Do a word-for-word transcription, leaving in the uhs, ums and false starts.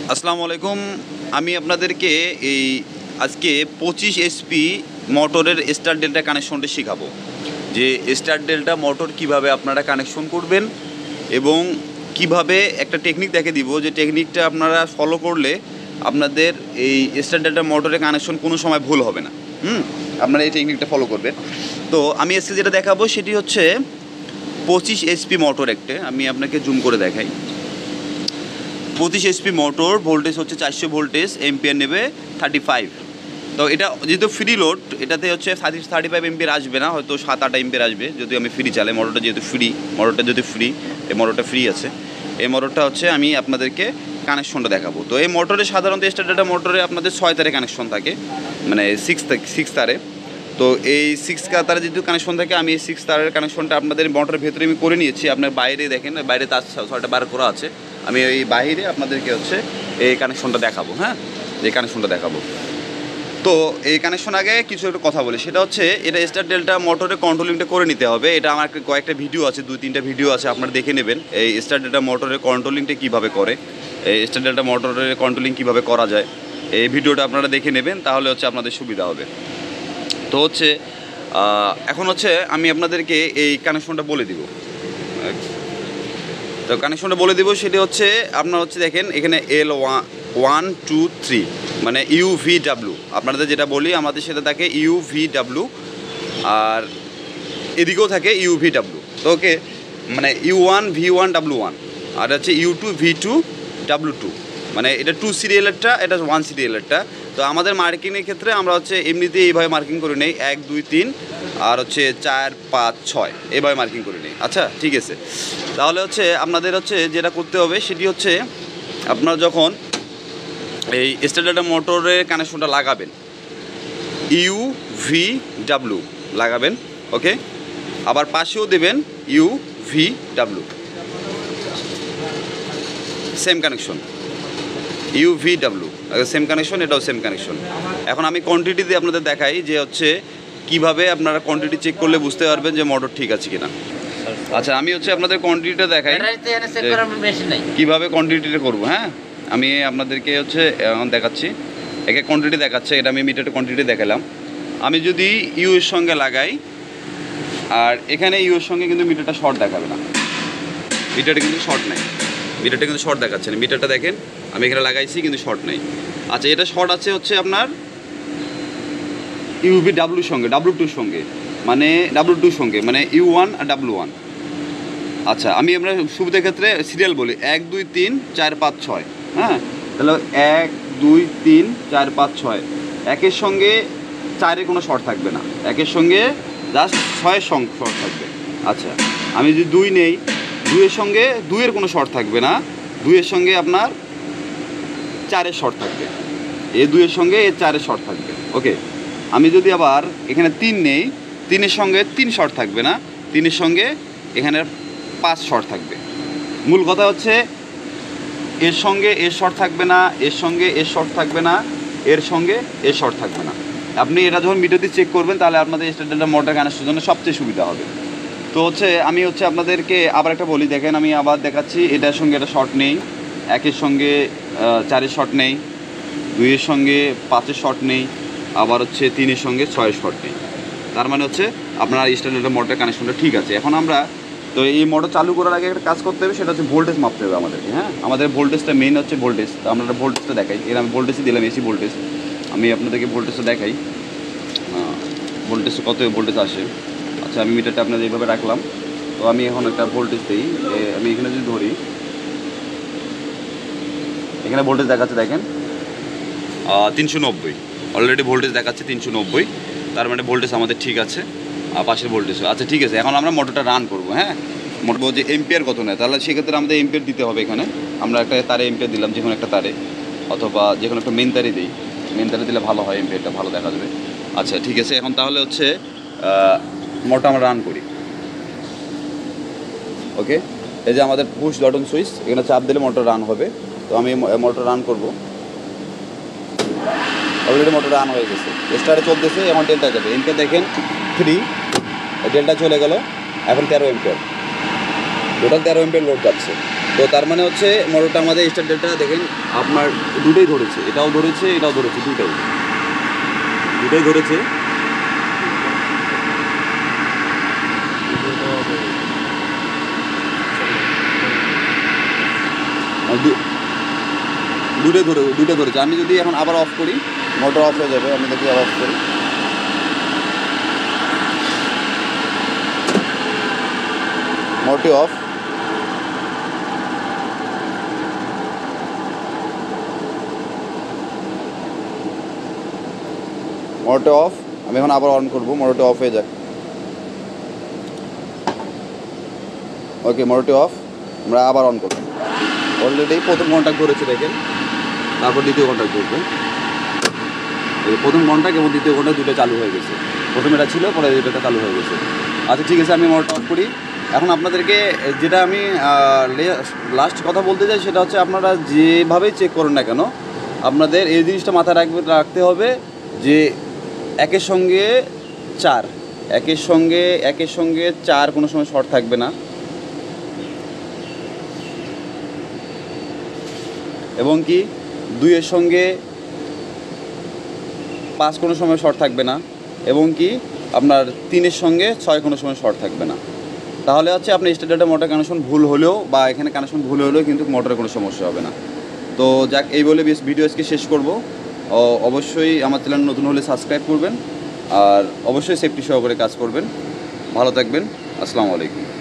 আসসালামু আলাইকুম। আমি আপনাদেরকে এই আজকে পঁচিশ এসপি মোটরের স্টার ডেল্টা কানেকশনটা শেখাবো, যে স্টার ডেল্টা মোটর কিভাবে আপনারা কানেকশন করবেন এবং কিভাবে একটা টেকনিক দেখে দিব, যে টেকনিকটা আপনারা ফলো করলে আপনাদের এই স্টার ডেল্টা মোটরের কানেকশন কোনো সময় ভুল হবে না। হুম আপনারা এই টেকনিকটা ফলো করবেন। তো আমি আজকে যেটা দেখাবো সেটি হচ্ছে পঁচিশ এসপি মোটর একটা। আমি আপনাকে জুম করে দেখাই। পঁচিশ এসপি মোটর, ভোল্টেজ হচ্ছে চারশো ভোল্টেজ, এম্পিয়ার নেবে থার্টি ফাইভ। তো এটা যেহেতু ফ্রি লোড, এটাতে হচ্ছে থার্টি থার্টি ফাইভ এম্পিয়ার আসবে না, হয়তো সাত আট এম্পিয়ার আসবে যদি আমি ফ্রি চালাই। মোটরটা যেহেতু ফ্রি, মোটরটা যেহেতু ফ্রি এই মোটরটা ফ্রি আছে। এই মোটরটা হচ্ছে আমি আপনাদেরকে কানেকশনটা দেখাবো। তো এই মোটরে সাধারণত স্টার ডেল্টা মোটরে আপনাদের ছয় তারে কানেকশন থাকে, মানে সিক্স সিক্স তারে। তো এই সিক্স তারে যেহেতু কানেকশন থাকে, আমি এই সিক্স তারের কানেকশনটা আপনাদের মোটরের ভেতরে আমি করে নিয়েছি। আপনার বাইরে দেখেন, বাইরে তার ছয়টা বার করা আছে। আমি এই বাইরে আপনাদেরকে হচ্ছে এই কানেকশনটা দেখাবো। হ্যাঁ এই কানেকশনটা দেখাবো। তো এই কানেকশন আগে কিছু একটা কথা বলি, সেটা হচ্ছে এটা স্টার ডেল্টা মোটরের কন্ট্রোলিংটা করে নিতে হবে। এটা আমার কয়েকটা ভিডিও আছে, দুই তিনটা ভিডিও আছে, আপনারা দেখে নেবেন এই স্টার ডেল্টা মোটরের কন্ট্রোলিংটা কীভাবে করে, এই স্টার ডেল্টা মোটরের কন্ট্রোলিং কীভাবে করা যায়, এই ভিডিওটা আপনারা দেখে নেবেন, তাহলে হচ্ছে আপনাদের সুবিধা হবে। তো হচ্ছে এখন হচ্ছে আমি আপনাদেরকে এই কানেকশনটা বলে দিব। তো কানেকশনটা বলে দিব সেটা হচ্ছে আপনার হচ্ছে দেখেন এখানে L one one two three মানে ইউ ভি ডাব্লু, আপনাদের যেটা বলি আমাদের সেটা থাকে ইউ ভি ডাব্লু, আর এদিকেও থাকে ইউ ভি ডাব্লু। তো ওকে, মানে U one V one W one, আর হচ্ছে U two V two W two, মানে এটা টু সিরিয়ালেরটা, এটা ওয়ান সিরিয়ালেরটা। তো আমাদের মার্কিংয়ের ক্ষেত্রে আমরা হচ্ছে এমনিতেই এইভাবে মার্কিং করে নেই, এক দুই তিন আর হচ্ছে চার পাঁচ ছয় এইভাবে মার্কিং করে নেই। আচ্ছা ঠিক আছে, তাহলে হচ্ছে আপনাদের হচ্ছে যেটা করতে হবে সেটি হচ্ছে আপনারা যখন এই স্টার ডেল্টা মোটরের কানেকশনটা লাগাবেন, ইউ ভি ডাব্লু লাগাবেন। ওকে, আবার পাশেও দেবেন U V W, same connection, U V W same connection, এটাও সেম কানেকশন। এখন আমি কোয়ান্টিটি দিয়ে আপনাদের দেখাই যে হচ্ছে কিভাবে আপনারা কোয়ান্টিটি চেক করলে বুঝতে পারবেন যে মোটর ঠিক আছে কিনা। আচ্ছা আমি হচ্ছে আপনাদের কোয়ান্টিটিটা দেখাই কিভাবে কোয়ান্টিটিটা করবো। হ্যাঁ আমি আপনাদেরকে হচ্ছে এখন দেখাচ্ছি, একে কোয়ান্টিটি দেখাচ্ছে, এটা আমি মিটারের কোয়ান্টিটি দেখালাম। আমি যদি ইউ এর সঙ্গে লাগাই, আর এখানে ইউ এর সঙ্গে কিন্তু মিটারটা শর্ট দেখাবে না, মিটারটা কিন্তু শর্ট নেই, মিটারটা কিন্তু শর্ট দেখাচ্ছে না। মিটারটা দেখেন আমি এখানে লাগাইছি কিন্তু শর্ট নেই। আচ্ছা এটা শর্ট আছে হচ্ছে আপনার ইউভি ডাব্লুর সঙ্গে, ডাব্লু টুর সঙ্গে, মানে ডাব্লু টুর সঙ্গে মানে ইউ ওয়ান আর ডাব্লু ওয়ান। আচ্ছা আমি আমরা সুবিধার ক্ষেত্রে সিরিয়াল বলি এক দুই তিন চার পাঁচ ছয়। হ্যাঁ তাহলে এক দুই তিন চার পাঁচ ছয়, একের সঙ্গে চারে কোনো শর্ট থাকবে না, একের সঙ্গে জাস্ট ছয়ের সঙ্গে শর্ট থাকবে। আচ্ছা আমি যদি দুই নেই, দুইয়ের সঙ্গে দুইয়ের কোনো শর্ট থাকবে না, দুইয়ের সঙ্গে আপনার চারের শর্ট থাকবে, এ দুইয়ের সঙ্গে এ চারের শর্ট থাকবে। ওকে, আমি যদি আবার এখানে তিন নেই, তিনের সঙ্গে তিন শর্ট থাকবে না, তিনের সঙ্গে এখানে পাঁচ শর্ট থাকবে। মূল কথা হচ্ছে এর সঙ্গে এর শর্ট থাকবে না, এর সঙ্গে এর শর্ট থাকবে না, এর সঙ্গে এর শর্ট থাকবে না। আপনি এটা যখন মিটার দিয়ে চেক করবেন তাহলে আপনাদের স্টার ডেল্টা মোটর কানেকশনের জন্য সবচেয়ে সুবিধা হবে। তো হচ্ছে আমি হচ্ছে আপনাদেরকে আবার একটা বলি, দেখেন আমি আবার দেখাচ্ছি, এটার সঙ্গে এটা শর্ট নেই, একের সঙ্গে চারের শর্ট নেই, দুইয়ের সঙ্গে পাঁচের শর্ট নেই, আবার হচ্ছে তিনের সঙ্গে ছয়ের শর্ট নেই। তার মানে হচ্ছে আপনার স্টার ডেল্টা মোটর কানেকশনটা ঠিক আছে। এখন আমরা তো এই মোটর চালু করার আগে একটা কাজ করতে হবে, সেটা হচ্ছে ভোল্টেজ মাপতে হবে আমাদেরকে। হ্যাঁ আমাদের ভোল্টেজটা মেইন হচ্ছে ভোল্টেজ। তো আমরা ভোল্টেজটা দেখাই, এর আমি ভোল্টেজই দিলাম, এসি ভোল্টেজ। আমি আপনাদেরকে ভোল্টেজটা দেখাই, ভোল্টেজ কত ভোল্টেজ আসে। আচ্ছা আমি মিটারটা আপনাদের এইভাবে রাখলাম। তো আমি এখন একটা ভোল্টেজ দিই, আমি এখানে যদি ধরি, এখানে ভোল্টেজ দেখাচ্ছে দেখেন তিনশো নব্বই, অলরেডি ভোল্টেজ দেখাচ্ছে তিনশো নব্বই, তার মানে ভোল্টেজ আমাদের ঠিক আছে, আর পাশের ভোল্টেজ। আচ্ছা ঠিক আছে, এখন আমরা মোটরটা রান করবো। হ্যাঁ মোটর যে এম্পিয়ার কত নেয়, তাহলে সেক্ষেত্রে আমাদের এম্পিয়ার দিতে হবে। এখানে আমরা একটা তারে এম্পিয়ার দিলাম, যে কোনো একটা তারে, অথবা যে কোনো একটা মেন তারে দিই, মেন তারে দিলে ভালো হয়, এম্পিয়ারটা ভালো দেখা যাবে। আচ্ছা ঠিক আছে, এখন তাহলে হচ্ছে মোটর আমরা রান করি। ওকে, এই যে আমাদের পুশ বাটন সুইচ, এখানে চাপ দিলে মোটর রান হবে। তো আমি মোটর রান করব। অলরেডি মোটর রান হয়ে গেছে, স্টারে চলতেছে, এখন ডেল্টা যাবে। এম্পিয়ার দেখেন থ্রি, ডেল্টা চলে গেল, এখন তেরো এম্পিয়ার, টোটাল তেরো এম্পিয়ার লোড যাচ্ছে। তো তার মানে হচ্ছে মোটরটা আমাদের স্টার্ট ডেলটা দেখেন আপনার দুটোই ধরেছে, এটাও ধরেছে এটাও ধরেছে, দুটোই দুটোই ধরেছে। দুটোই ধরে দুটো ধরেছে। আমি যদি এখন আবার অফ করি মোটর অফ হয়ে যাবে, আমি দেখি আবার অফ করি। মোটরটি অফ। মোটরটি অফ। আমি এখন আবার অন করবো, মোটরটি অফ হয়ে যাক। ওকে, মোটরটি অফ। আমরা আবার অন করবো। অলরেডি প্রথম কন্ট্যাক্ট ধরেছে দেখেন, তারপর দ্বিতীয় কন্ট্যাক্ট ধরবে। এই প্রথম কন্ট্যাক্ট এবং দ্বিতীয় কন্ট্যাক্ট দুটো চালু হয়ে গেছে। প্রথম এটা ছিল, পরে এটা চালু হয়ে গেছে। আচ্ছা ঠিক আছে, আমি মোটরটা অফ করি। এখন আপনাদেরকে যেটা আমি লাস্ট কথা বলতে চাই সেটা হচ্ছে, আপনারা যেভাবেই চেক করেন না কেন আপনাদের এই জিনিসটা মাথায় রাখবে রাখতে হবে যে একের সঙ্গে চার একের সঙ্গে একের সঙ্গে চার কোনো সময় শর্ট থাকবে না, এবং কি দুইয়ের সঙ্গে পাঁচ কোনো সময় শর্ট থাকবে না, এবং কি আপনার তিনের সঙ্গে ছয় কোনো সময় শর্ট থাকবে না। তাহলে হচ্ছে আপনার স্টার্টার মোটর কানেকশন ভুল হলেও বা এখানে কানেকশন ভুল হলেও কিন্তু মোটরের কোনো সমস্যা হবে না। তো যাক, এই বলে বেশ ভিডিও আজকে শেষ করব। অবশ্যই আমার চ্যানেল নতুন হলে সাবস্ক্রাইব করবেন, আর অবশ্যই সেফটি সহকারে কাজ করবেন। ভালো থাকবেন। আসসালামু আলাইকুম।